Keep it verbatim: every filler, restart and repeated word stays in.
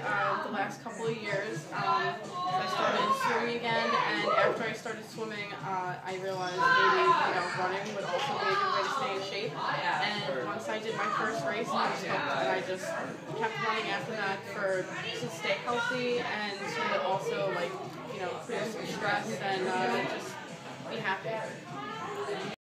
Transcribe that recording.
uh, the last couple of years. Um, I started swimming again, and after I started swimming, uh, I realized maybe you know running would also be a good way to stay in shape. And once I did my first race, I was hooked, and I just kept running after that for to stay healthy and to also like you know reduce some stress and uh, just be happy.